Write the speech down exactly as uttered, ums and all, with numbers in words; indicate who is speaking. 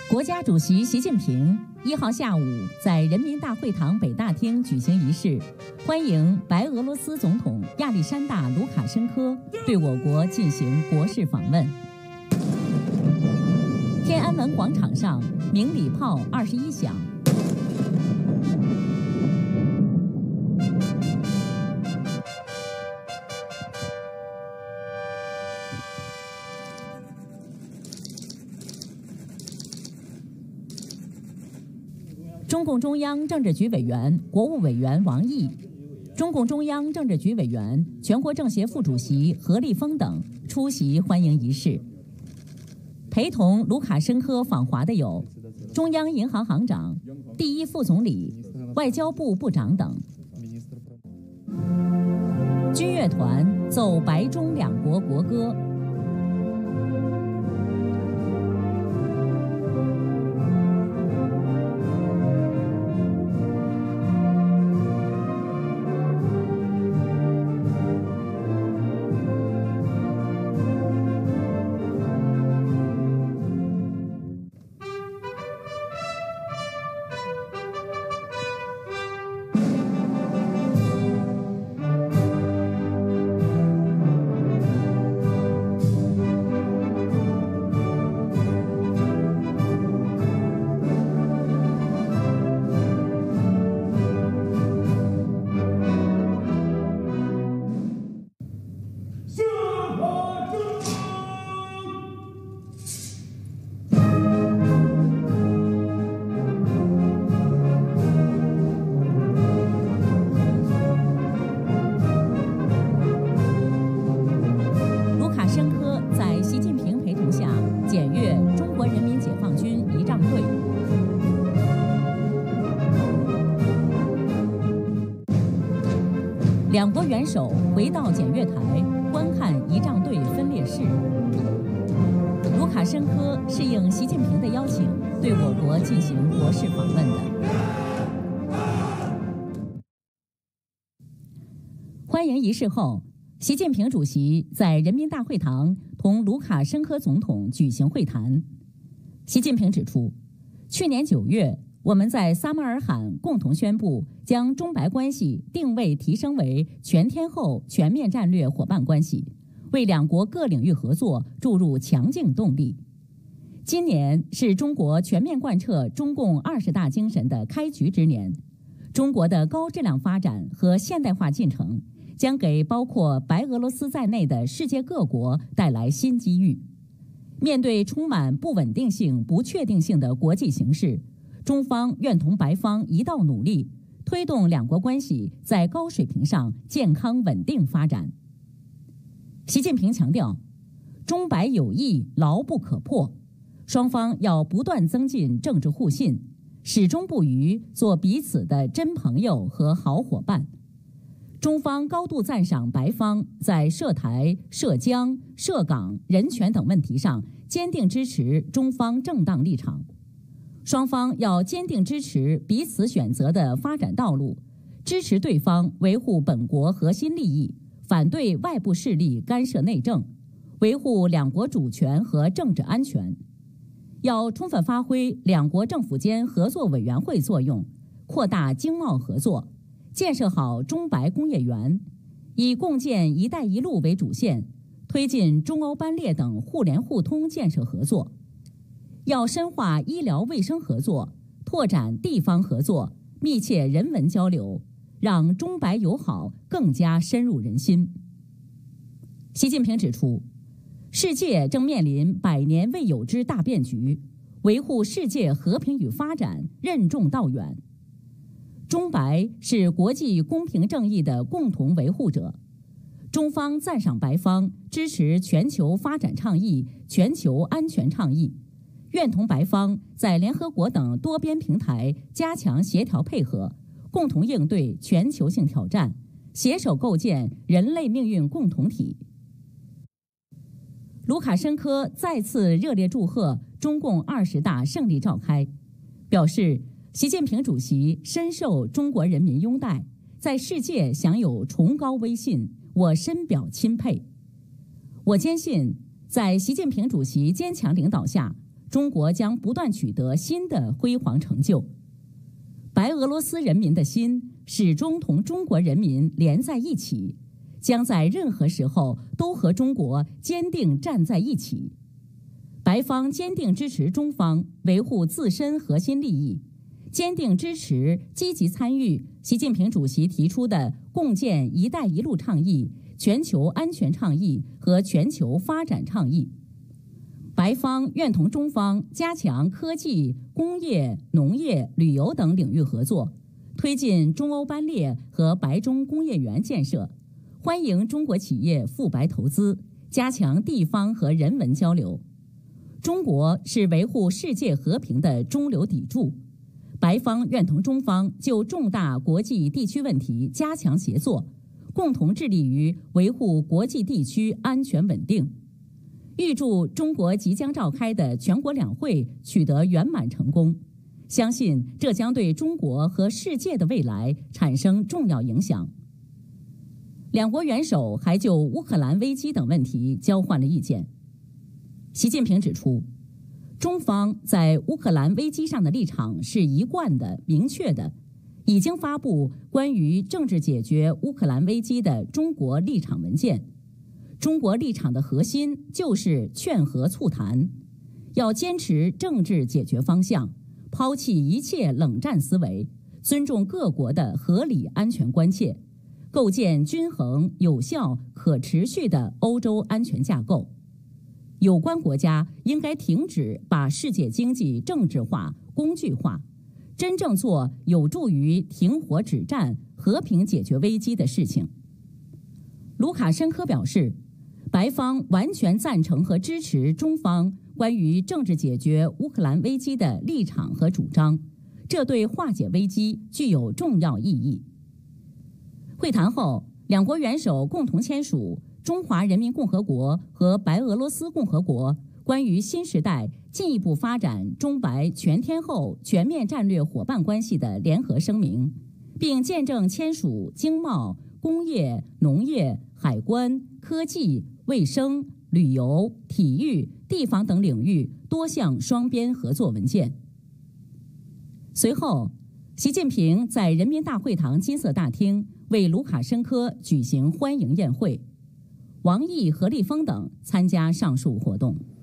Speaker 1: 国家主席习近平一号下午在人民大会堂北大厅举行仪式，欢迎白俄罗斯总统亚历山大·卢卡申科对我国进行国事访问。天安门广场上鸣礼炮二十一响。中共中央政治局委员、国务委员王毅，中共中央政治局委员、全国政协副主席何立峰等出席欢迎仪式。陪同卢卡申科访华的有中央银行行长、第一副总理、外交部部长等。军乐团奏白中两国国歌。检阅中国人民解放军仪仗队。两国元首回到检阅台观看仪仗队分列式。卢卡申科是应习近平的邀请，对我国进行国事访问的。欢迎仪式后，习近平主席在人民大会堂同卢卡申科总统举行会谈。习近平指出，去年九月，我们在撒马尔罕共同宣布将中白关系定位提升为全天候全面战略伙伴关系，为两国各领域合作注入强劲动力。今年是中国全面贯彻中共二十大精神的开局之年，中国的高质量发展和现代化进程将给包括白俄罗斯在内的世界各国带来新机遇。面对充满不稳定性、不确定性的国际形势，中方愿同白方一道努力，推动两国关系在高水平上健康稳定发展。习近平强调，中白友谊牢不可破，双方要不断增进政治互信，始终不渝做彼此的真朋友和好伙伴。中方高度赞赏白方在涉台、涉疆、涉港、人权等问题上坚定支持中方正当立场。双方要坚定支持彼此选择的发展道路，支持对方维护本国核心利益，反对外部势力干涉内政，维护两国主权和政治安全。要充分发挥两国政府间合作委员会作用，扩大经贸合作，建设好中白工业园，以共建“一带一路”为主线，推进中欧班列等互联互通建设合作。要深化医疗卫生合作，拓展地方合作，密切人文交流，让中白友好更加深入人心。习近平指出，世界正面临百年未有之大变局，维护世界和平与发展任重道远。中白是国际公平正义的共同维护者，中方赞赏白方支持全球发展倡议、全球安全倡议，愿同白方在联合国等多边平台加强协调配合，共同应对全球性挑战，携手构建人类命运共同体。卢卡申科再次热烈祝贺中共二十大胜利召开，表示习近平主席深受中国人民拥戴，在世界享有崇高威信，我深表钦佩。我坚信，在习近平主席坚强领导下， 中国将不断取得新的辉煌成就。白俄罗斯人民的心始终同中国人民连在一起，将在任何时候都和中国坚定站在一起。白方坚定支持中方维护自身核心利益，坚定支持积极参与习近平主席提出的共建“一带一路”倡议、全球安全倡议和全球发展倡议。白方愿同中方加强科技、工业、农业、旅游等领域合作，推进中欧班列和白中工业园建设，欢迎中国企业赴白投资，加强地方和人文交流。中国是维护世界和平的中流砥柱，白方愿同中方就重大国际地区问题加强协作，共同致力于维护国际地区安全稳定。预祝中国即将召开的全国两会取得圆满成功，相信这将对中国和世界的未来产生重要影响。两国元首还就乌克兰危机等问题交换了意见。习近平指出，中方在乌克兰危机上的立场是一贯的、明确的，已经发布关于政治解决乌克兰危机的中国立场文件。中国立场的核心就是劝和促谈，要坚持政治解决方向，抛弃一切冷战思维，尊重各国的合理安全关切，构建均衡、有效、可持续的欧洲安全架构。有关国家应该停止把世界经济政治化、工具化，真正做有助于停火止战、和平解决危机的事情。卢卡申科表示，白方完全赞成和支持中方关于政治解决乌克兰危机的立场和主张，这对化解危机具有重要意义。会谈后，两国元首共同签署中华人民共和国和白俄罗斯共和国关于新时代进一步发展中白全天候全面战略伙伴关系的联合声明，并见证签署经贸、工业、农业、海关、科技、卫生、旅游、体育、地方等领域多项双边合作文件。随后，习近平在人民大会堂金色大厅为卢卡申科举行欢迎宴会，王毅、何立峰等参加上述活动。